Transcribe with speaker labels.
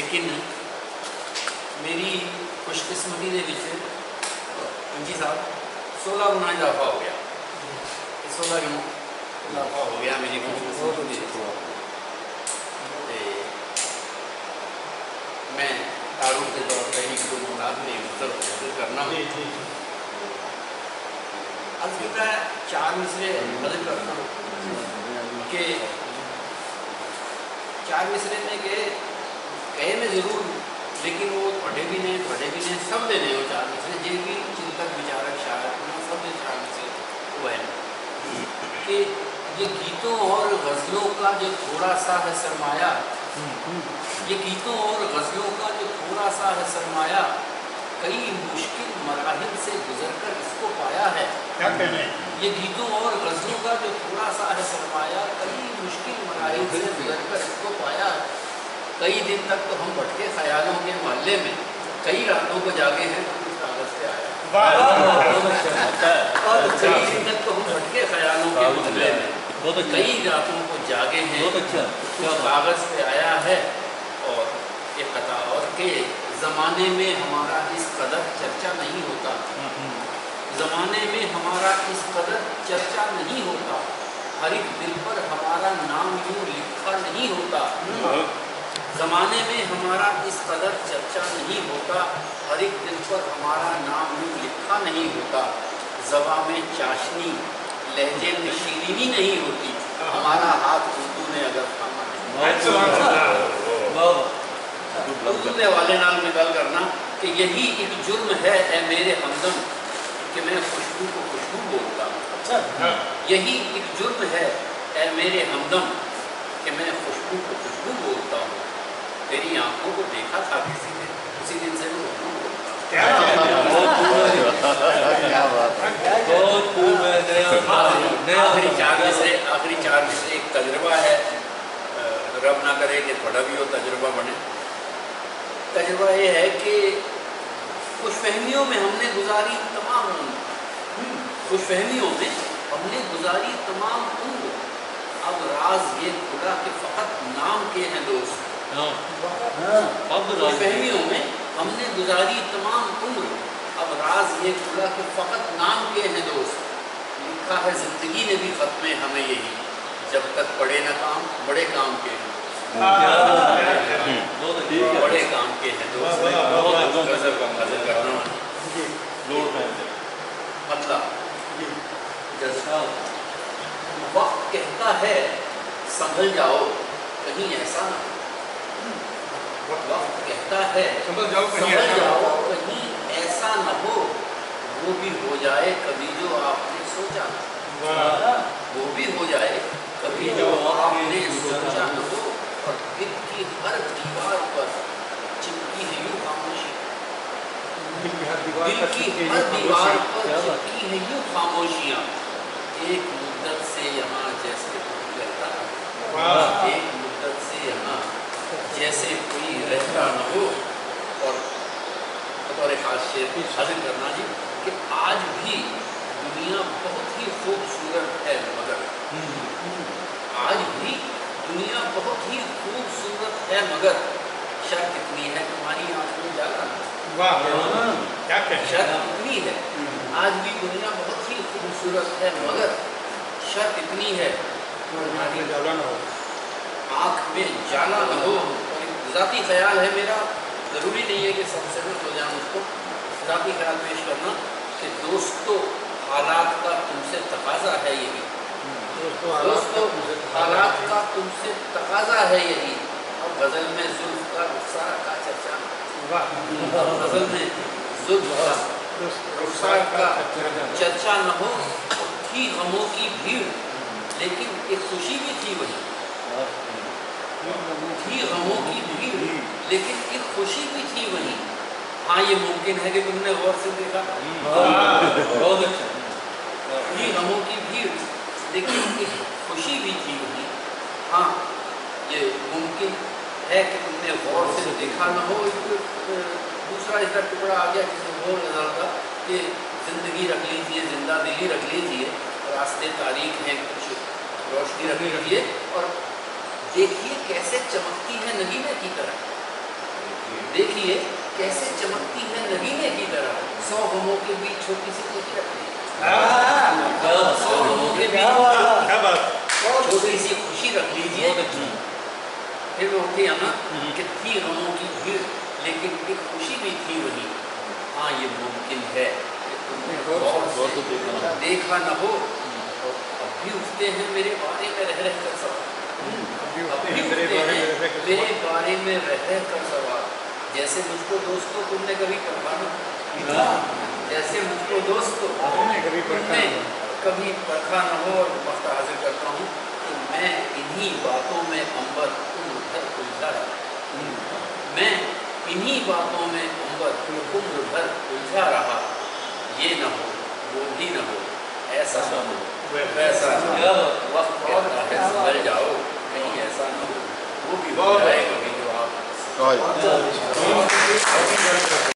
Speaker 1: لیکن میری خوش قسمتی نے انجی صاحب 16 ਗੁਣਾ اضافہ ہو گیا. 16 ਗੁਣਾ اضافہ ہو گیا میری خوش قسمتی میں تعارف کے طور پہ ایک دو ملاد میں حاضر کرنا ہوں. البتہ 4 مصرے بدل کرتا ہوں کہ 4 مصرے میں کہے میں ضرور لیکن وہ تھوڑے بھی نے سب دے نے وہ 4 مصرے جن بھی چنتک وچارک شاعر سب دے 4 مصرے وہ ہے کہ یہ گیتوں اور غزلوں کا جو تھوڑا سا ہے سرمایہ، یہ گیتوں اور غزلوں کا جو تھوڑا سا ہے سرمایہ کئی مشکل مراحل سے گزر کر اس کو پایا ہے.
Speaker 2: کیا کہنے
Speaker 1: یہ گیتوں اور غزلوں کا جو تھوڑا سا ہے سرمایہ کئی مشکل مراحل سے گزر کر اس کو پایا ہے. کئی دن تک تو ہم بھٹکے خیالوں کے محلے میں، کئی راتوں کو جاگے ہیں تو کچھ کاغذ پہ آیا. اور کئی دن تک تو ہم بھٹکے خیالوں کے محلے میں، کئی راتوں کو جاگے ہیں تو کاغذ پہ آیا ہے. اور ایک قطع اور کہ زمانے میں ہمارا اس قدر چرچا نہیں ہوتا، زمانے میں ہمارا اس قدر چرچا نہیں ہوتا، ہر ایک دل پر ہمارا نام یوں لکھا نہیں ہوتا. زمانے میں ہمارا اس قدر چرچا نہیں ہوتا، ہر ایک دل پر ہمارا نام یوں لکھا نہیں ہوتا. زباں میں چاشنی لہجے میں شیرینی نہیں ہوتی، ہمارا ہاتھ اردو نے اگر تھاما نہیں. اردو کے حوالے نال میں گل کرنا کہ یہی ایک جرم ہے اے میرے ہمدم کہ میں خوشبو کو خوشبو بولتا ہوں. یہی ایک جرم ہے اے میرے ہمدم کہ میں خوشبو کو خوشبو بولتا ہوں. تیری آنکھوں کو دیکھا تھا کسی نے، اسی دن سے میں اردو بولتا ہوں. آخری 4 میں سے ایک تجربہ ہے، رب نہ کرے کہ تھوڑا بھی وہ تجربہ بنے. تجربہ یہ ہے کہ خوش فہمیوں میں ہم نے گزاری تمام عمر، اب راز یہ کھلا کہ فقط نام کے ہیں دوست. خوش فہمیوں میں ہم نے گزاری تمام عمر، اب راز یہ کھلا کہ فقط نام کے ہیں دوست. لکھا ہے زندگی نے بھی خط میں ہمیں یہی، جب تک پڑے نہ کام بڑے کام کے ہیں، بڑے کام کے ہیں دوست. مطلب وقت کہتا ہے سنبھل جاؤ کہیں ایسا نہ ہو. وقت کہتا ہے سنبھل جاؤ کہیں ایسا نہ ہو، وہ بھی ہو جائے کبھی جو آپ نے سوچا نہ، وہ بھی ہو جائے کبھی جو آپ نے سوچا نہ ہو. اور دل کی ہر دیوار پر چپکی ہے یوں خاموشی، دل کی ہر دیوار پر چپکی ہے یوں خاموشیاں. ایک مدت سے یہاں جیسے کوئی رہتا نہ، ایک مدت سے یہاں جیسے کوئی رہتا نہ ہو. اور بطور خاص شعر حاصل کرنا جی کہ آج بھی دنیا بہت ہی خوبصورت ہے، مگر آج بھی دنیا بہت ہی خوبصورت ہے، مگر شرط اتنی ہے تمہاری آنکھوں میں جاگا. شرط اتنی ہے آج بھی دنیا بہت ہی خوبصورت ہے، مگر شرط اتنی ہے تمہاری آنکھ میں جانا نہ ہو. ذاتی خیال ہے میرا، ضروری نہیں ہے کہ سب سمجھ ہو جائیں اس کو. ذاتی خیال پیش کرنا کہ دوستو حالات کا تم سے تقاضا ہے یہی، دوستو حالات کا تم سے تقاضا ہے یہی. اور غزل میں زلف کا رخسار کا چرچا، غزل میں زلف کا رخسار کا چرچا نہ ہو. تھی غموں کی بھیڑ لیکن ایک خوشی بھی تھی وہی، تھی غموں کی بھیڑ لیکن ایک خوشی بھی تھی وہی. ہاں یہ ممکن ہے کہ تم نے غور سے دیکھا، بہت اچھا. تھی غموں کی بھیڑ لیکن ایک خوشی بھی تھی وہی. ہاں یہ ممکن ہے کہ تم نے غور سے دیکھا نہ ہو. دوسرا اس کا ٹکڑا آ گیا جس میں غور نظر تھا کہ زندگی رکھ لیجیے، زندہ دلی رکھ لیجیے، راستے تاریک ہیں کچھ روشنی رکھ لیجیے، اور دیکھیے کیسے چمکتی ہے نگینے کی طرح. देखिए कैसे चमकती है नगीने की तरह, 100 गमों के बीच छोटी सी खुशी रख ली, 100 गमों के बीच छोटी सी खुशी रख लीजिए। फिर वो उठे अम्मा कि थी गमों की भीड़ लेकिन एक खुशी भी थी वही। हाँ ये मुमकिन है कि तुमने गौर से देखा न हो, अब भी उठते हैं मेरे बारे में रह रह कर सवाल, अब भी उठते हैं मेरे बारे में रह रह कर सवाल। जैसे मुझको दोस्तों तुमने कभी परखा न, जैसे मुझको दोस्तों तुमने कभी परखा न हो। और वक्त हाजिर करता हूँ कि मैं इन्हीं बातों में अंबर उम्र भर उलझा रहा, मैं इन्हीं बातों में अंबर उम्र भर उलझा रहा। ये न हो वो भी न हो, ऐसा न हो वैसा न हो, वक्त कहता है संभल जाओ, कहीं ऐसा न हो वो भी हो जाए कभी जो आप